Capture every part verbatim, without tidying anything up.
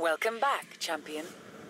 Welcome back, champion.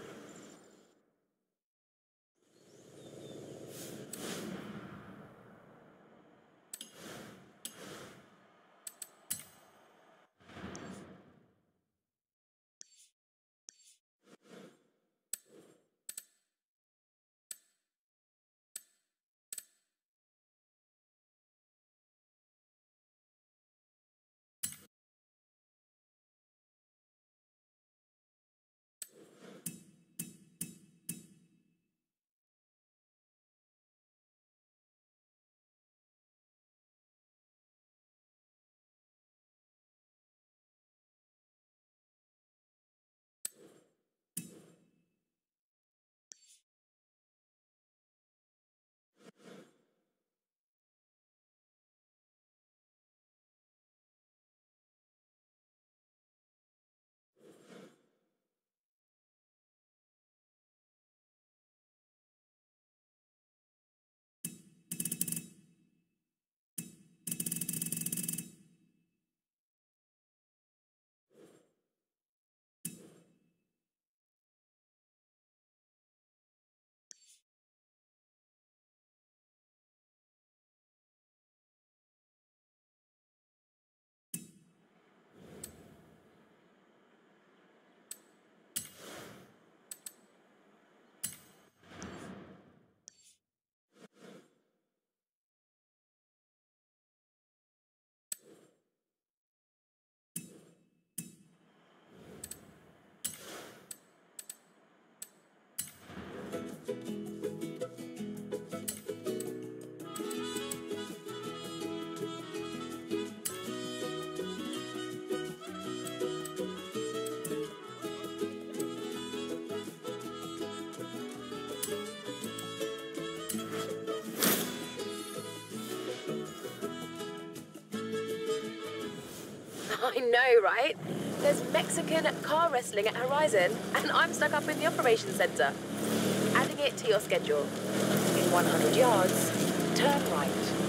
I know, right? There's Mexican car wrestling at Horizon, and I'm stuck up in the operations center. Adding it to your schedule. In one hundred yards, turn right.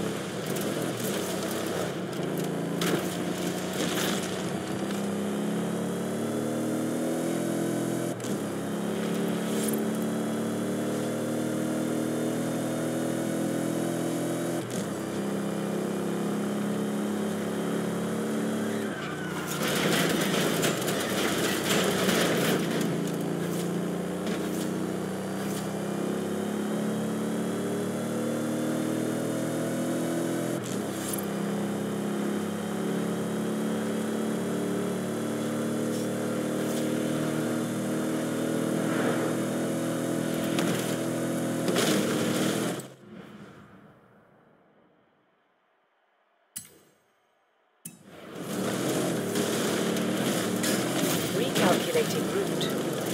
Recalculating route.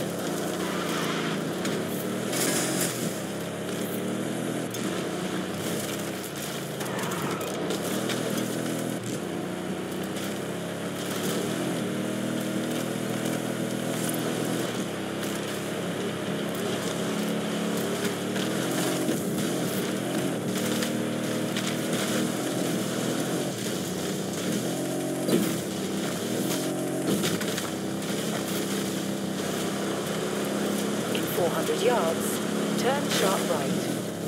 four hundred yards, turn sharp right.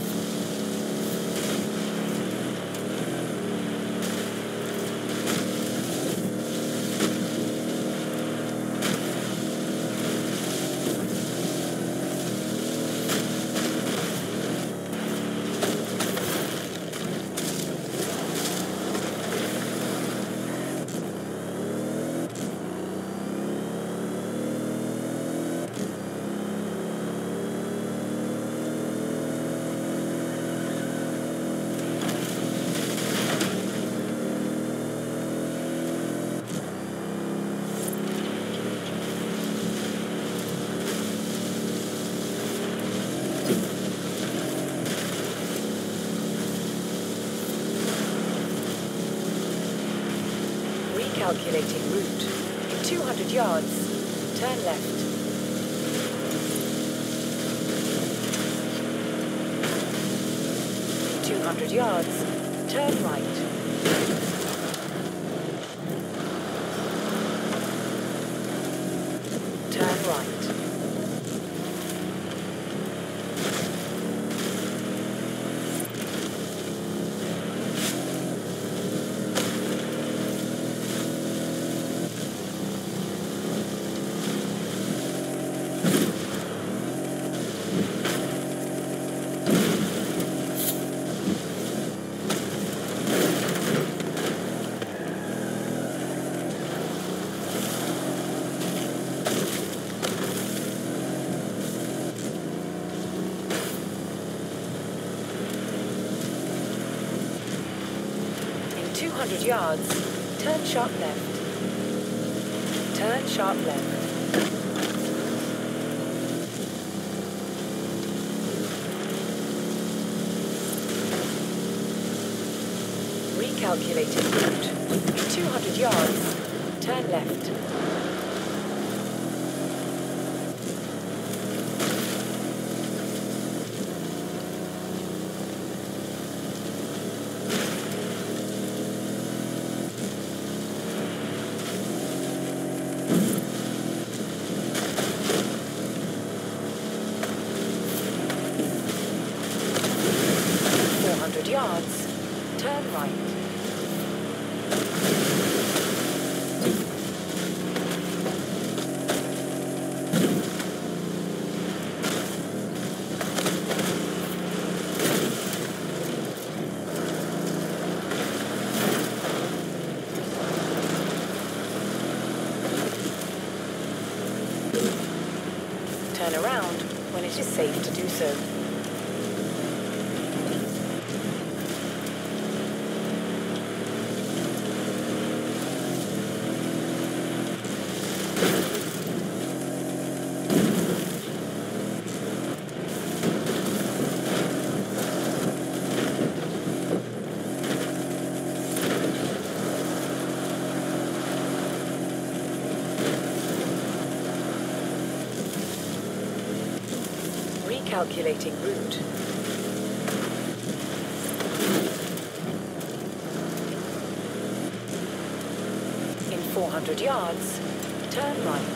Recalculating route. In two hundred yards, turn left. In two hundred yards, turn right. Turn hundred yards. Turn sharp left. Turn sharp left. Recalculating route. two hundred yards. Turn left. four hundred yards. Turn right. Turn around when it is safe to do so. Recalculating route. In four hundred yards, turn right.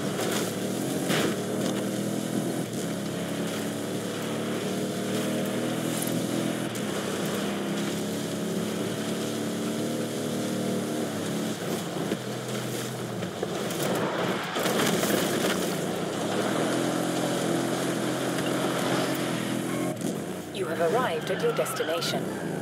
You have arrived at your destination.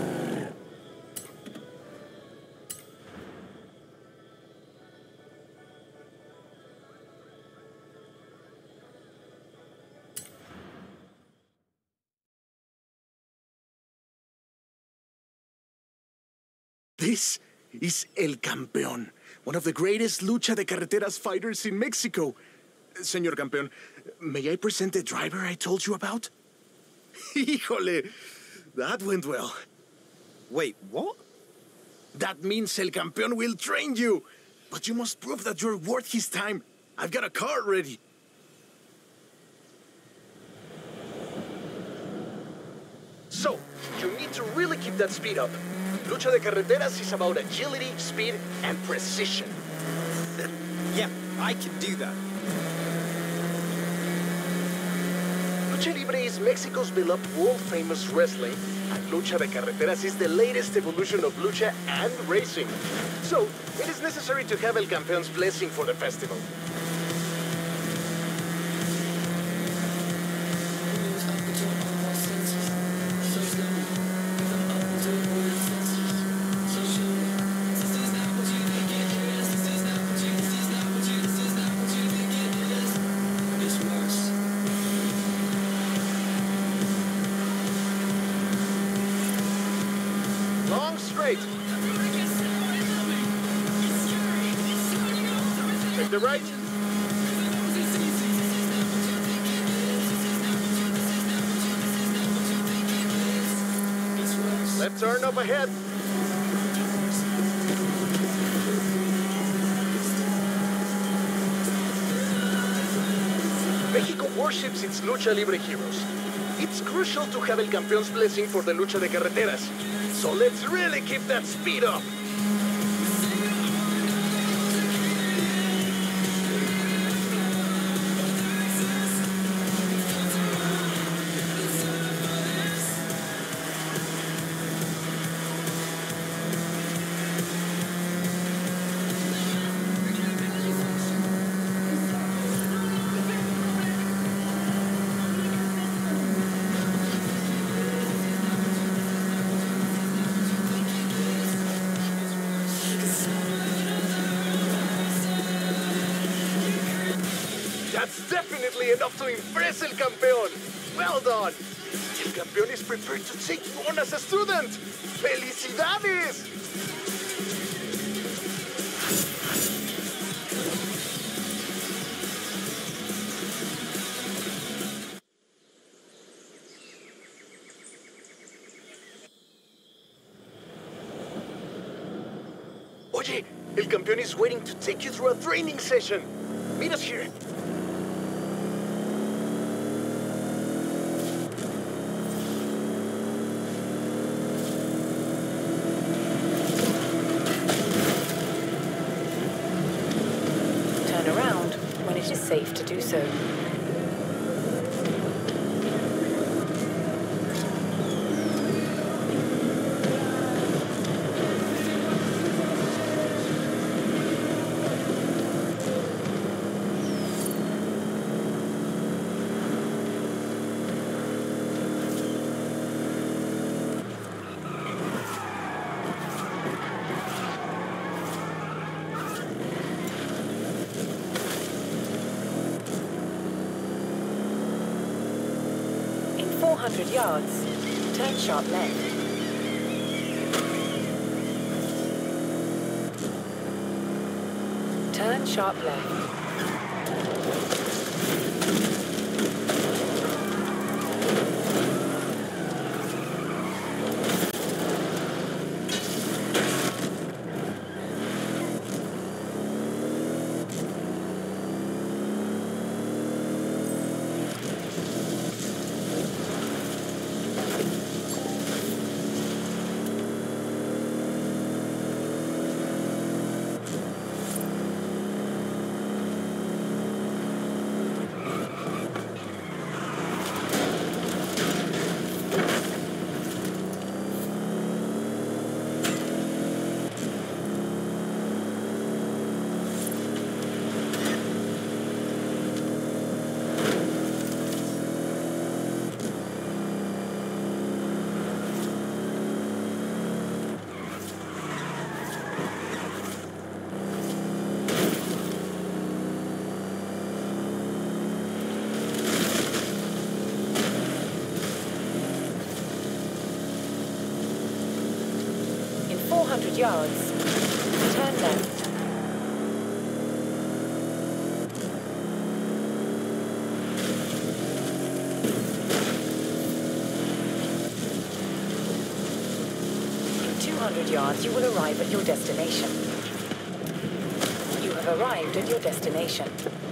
This is El Campeón, one of the greatest lucha de carreteras fighters in Mexico. Señor Campeón, may I present the driver I told you about? Híjole, that went well. Wait, what? That means El Campeón will train you. But you must prove that you're worth his time. I've got a car ready. So, you need to really keep that speed up. Lucha de carreteras is about agility, speed, and precision. Yeah, I can do that. Lucha Libre is Mexico's beloved world-famous wrestling, and Lucha de Carreteras is the latest evolution of lucha and racing. So, it is necessary to have El Campeón's blessing for the festival. Long straight. Take the right. Left turn up ahead. Mexico worships its Lucha Libre heroes. It's crucial to have El Campeón's blessing for the Lucha de Carreteras. So let's really keep that speed up. That's definitely enough to impress El Campeón. Well done. El Campeón is prepared to take you on as a student. ¡Felicidades! Oye, el campeón is waiting to take you through a training session. Meet us here. Turn around when it is safe to do so. four hundred yards, turn sharp left. Turn sharp left. four hundred yards, turn left. In two hundred yards, you will arrive at your destination. You have arrived at your destination.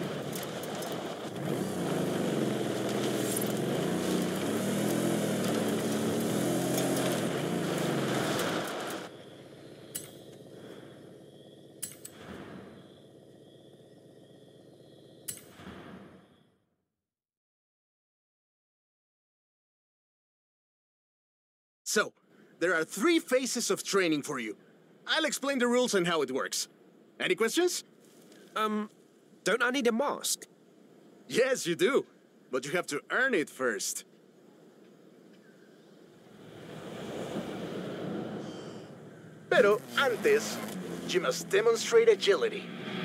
So, there are three phases of training for you. I'll explain the rules and how it works. Any questions? Um, don't I need a mask? Yes, you do. But you have to earn it first. Pero antes, you must demonstrate agility.